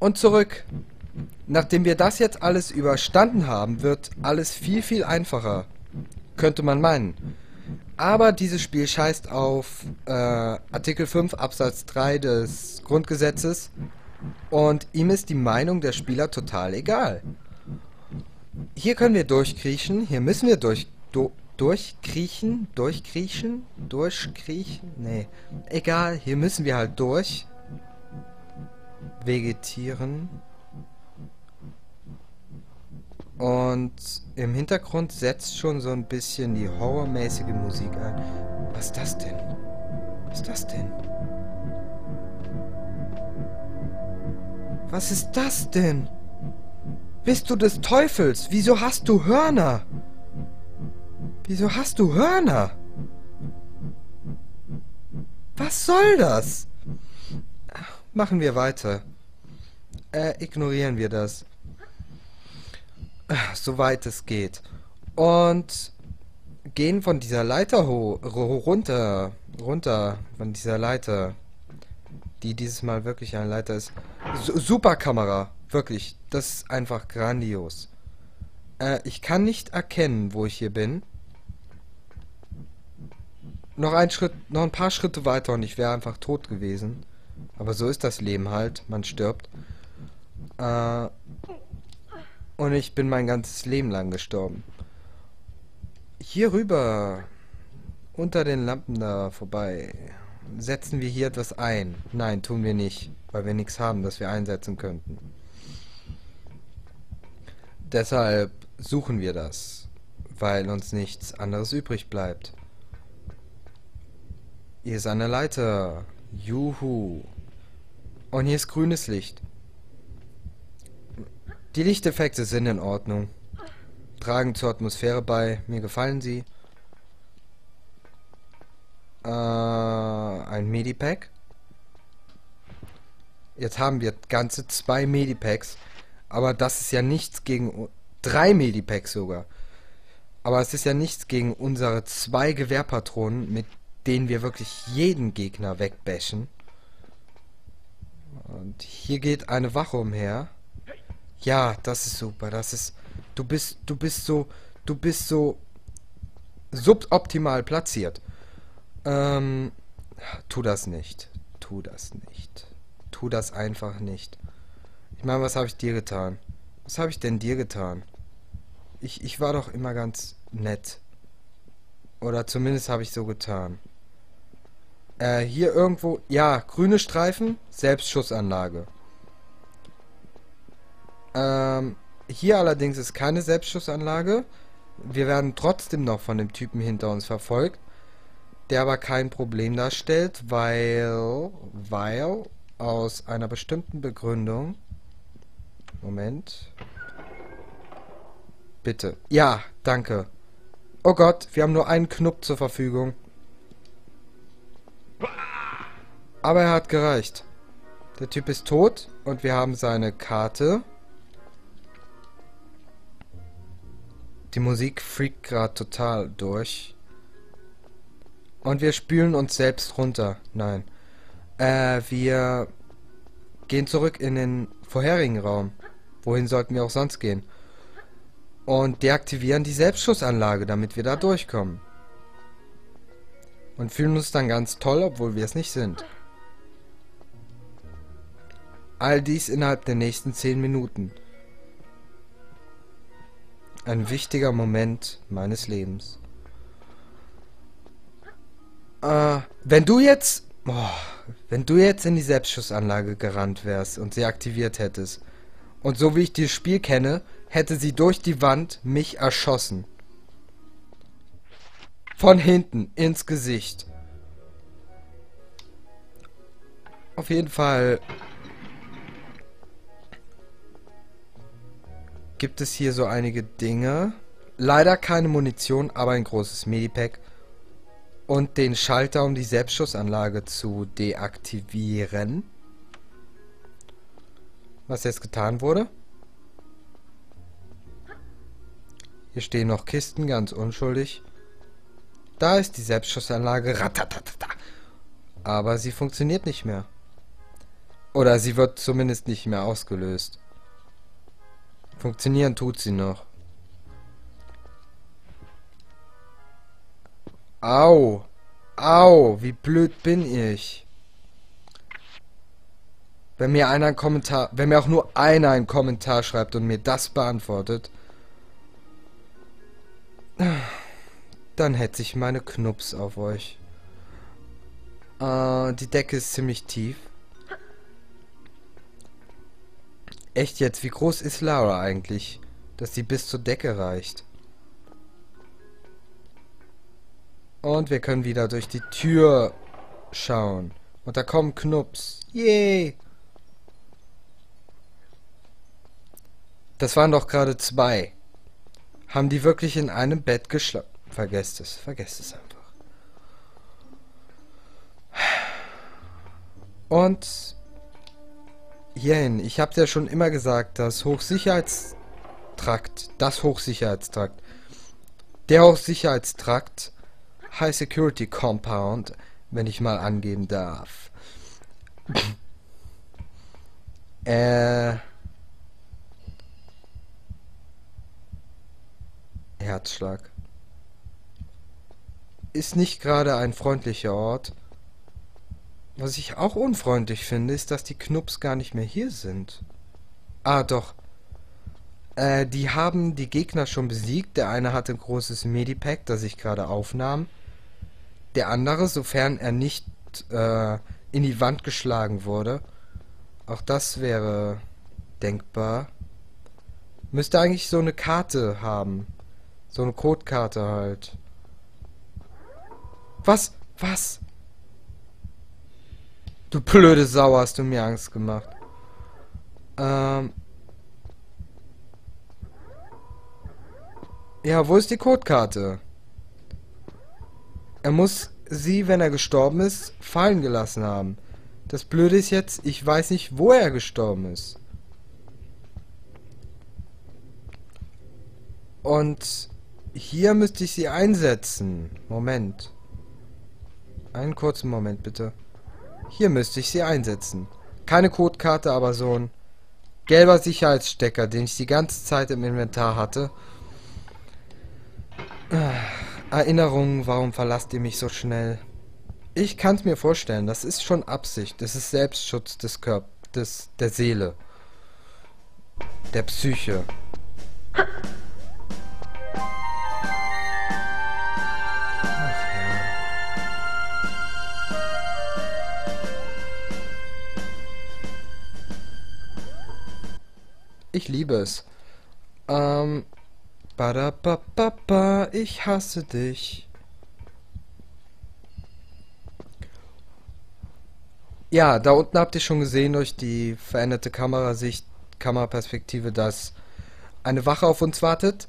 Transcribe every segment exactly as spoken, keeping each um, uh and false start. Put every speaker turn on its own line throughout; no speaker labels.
Und zurück. Nachdem wir das jetzt alles überstanden haben, wird alles viel, viel einfacher. Könnte man meinen. Aber dieses Spiel scheißt auf äh, Artikel fünf Absatz drei des Grundgesetzes und ihm ist die Meinung der Spieler total egal. Hier können wir durchkriechen, hier müssen wir durch, do, durchkriechen, durchkriechen, durchkriechen, nee, egal, hier müssen wir halt durch. Vegetieren. Und im Hintergrund setzt schon so ein bisschen die horrormäßige Musik ein. Was ist das denn? Was ist das denn? Was ist das denn? Bist du des Teufels? Wieso hast du Hörner? Wieso hast du Hörner? Was soll das? Machen wir weiter. Äh, ignorieren wir das. Soweit es geht. Und gehen von dieser Leiter ho runter. Runter von dieser Leiter. Die dieses Mal wirklich eine Leiter ist. Su super Kamera. Wirklich. Das ist einfach grandios. Äh, ich kann nicht erkennen, wo ich hier bin. Noch ein Schritt, noch ein paar Schritte weiter und ich wäre einfach tot gewesen. Aber so ist das Leben halt. Man stirbt. Äh... Und ich bin mein ganzes Leben lang gestorben. Hier rüber, unter den Lampen da vorbei, setzen wir hier etwas ein. Nein, tun wir nicht, weil wir nichts haben, das wir einsetzen könnten. Deshalb suchen wir das, weil uns nichts anderes übrig bleibt. Hier ist eine Leiter. Juhu. Und hier ist grünes Licht. Die Lichteffekte sind in Ordnung. Tragen zur Atmosphäre bei. Mir gefallen sie. Äh, ein Medipack. Jetzt haben wir ganze zwei Medipacks. Aber das ist ja nichts gegen... Drei Medipacks sogar. Aber es ist ja nichts gegen unsere zwei Gewehrpatronen, mit denen wir wirklich jeden Gegner wegbashen. Und hier geht eine Wache umher. Ja, das ist super. Das ist. Du bist. Du bist so. Du bist so. Suboptimal platziert. Ähm. Tu das nicht. Tu das nicht. Tu das einfach nicht. Ich meine, was habe ich dir getan? Was habe ich denn dir getan? Ich, ich war doch immer ganz nett. Oder zumindest habe ich so getan. Äh, hier irgendwo. Ja, grüne Streifen. Selbstschussanlage. Ähm, hier allerdings ist keine Selbstschussanlage. Wir werden trotzdem noch von dem Typen hinter uns verfolgt, der aber kein Problem darstellt, weil, weil aus einer bestimmten Begründung... Moment. Bitte. Ja, danke. Oh Gott, wir haben nur einen Knopf zur Verfügung. Aber er hat gereicht. Der Typ ist tot und wir haben seine Karte. Die Musik freakt gerade total durch. Und wir spülen uns selbst runter. Nein. Äh, wir gehen zurück in den vorherigen Raum. Wohin sollten wir auch sonst gehen? Und deaktivieren die Selbstschussanlage, damit wir da durchkommen. Und fühlen uns dann ganz toll, obwohl wir es nicht sind. All dies innerhalb der nächsten zehn Minuten. Ein wichtiger Moment meines Lebens. Äh, wenn du jetzt... Oh, wenn du jetzt in die Selbstschussanlage gerannt wärst und sie aktiviert hättest, und so wie ich das Spiel kenne, hätte sie durch die Wand mich erschossen. Von hinten, ins Gesicht. Auf jeden Fall... gibt es hier so einige Dinge. Leider keine Munition, aber ein großes Medipack. Und den Schalter, um die Selbstschussanlage zu deaktivieren. Was jetzt getan wurde. Hier stehen noch Kisten, ganz unschuldig. Da ist die Selbstschussanlage. Ratatatata. Aber sie funktioniert nicht mehr. Oder sie wird zumindest nicht mehr ausgelöst. Funktionieren tut sie noch. Au! Au! Wie blöd bin ich? Wenn mir einer einen Kommentar, wenn mir auch nur einer einen Kommentar schreibt und mir das beantwortet, dann hetze ich meine Knups auf euch. Äh, die Decke ist ziemlich tief. Echt jetzt, wie groß ist Lara eigentlich, dass sie bis zur Decke reicht? Und wir können wieder durch die Tür schauen. Und da kommen Knups. Yay! Das waren doch gerade zwei. Haben die wirklich in einem Bett geschlafen? Vergesst es, vergesst es einfach. Und hierhin. Ich habe ja schon immer gesagt, das Hochsicherheitstrakt, das Hochsicherheitstrakt, der Hochsicherheitstrakt, High Security Compound, wenn ich mal angeben darf. äh... Herzschlag. Ist nicht gerade ein freundlicher Ort. Was ich auch unfreundlich finde, ist, dass die Knups gar nicht mehr hier sind. Ah, doch. Äh, die haben die Gegner schon besiegt. Der eine hatte ein großes Medipack, das ich gerade aufnahm. Der andere, sofern er nicht äh, in die Wand geschlagen wurde, auch das wäre denkbar, müsste eigentlich so eine Karte haben. So eine Codekarte halt. Was? Was? Du blöde Sau, hast du mir Angst gemacht. Ähm. Ja, wo ist die Codekarte? Er muss sie, wenn er gestorben ist, fallen gelassen haben. Das Blöde ist jetzt, ich weiß nicht, wo er gestorben ist. Und hier müsste ich sie einsetzen. Moment. Einen kurzen Moment, bitte. Hier müsste ich sie einsetzen. Keine Codekarte, aber so ein gelber Sicherheitsstecker, den ich die ganze Zeit im Inventar hatte. Erinnerungen, warum verlasst ihr mich so schnell? Ich kann es mir vorstellen, das ist schon Absicht. Das ist Selbstschutz des Körpers, des, der Seele. Der Psyche. Ich liebe es. Ähm. Badabababa, ich hasse dich. Ja, da unten habt ihr schon gesehen durch die veränderte Kamerasicht, Kameraperspektive, dass eine Wache auf uns wartet.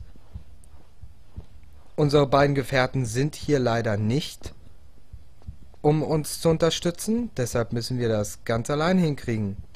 Unsere beiden Gefährten sind hier leider nicht, um uns zu unterstützen. Deshalb müssen wir das ganz allein hinkriegen.